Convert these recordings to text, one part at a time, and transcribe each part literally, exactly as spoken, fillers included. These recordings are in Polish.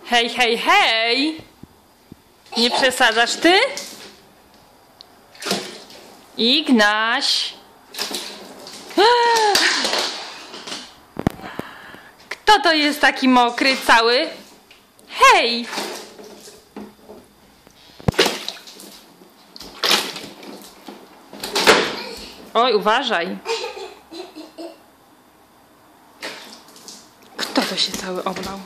Hej, hej, hej! Nie przesadzasz ty? Ignaś! Kto to jest taki mokry cały? Hej! Oj, uważaj! Kto to się cały oblał?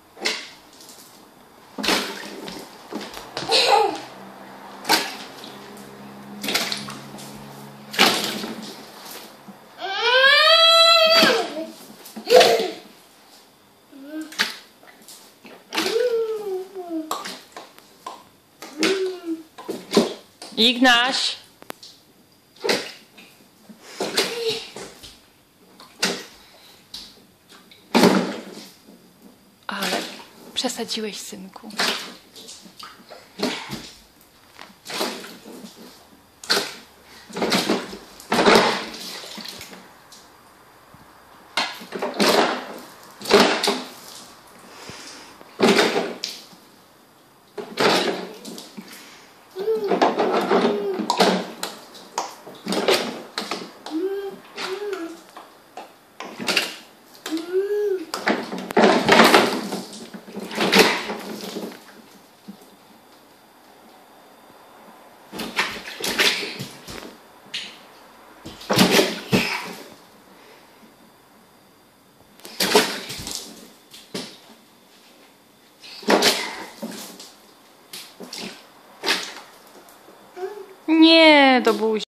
Ignaś! Ale przesadziłeś, synku. Nie, do buzi.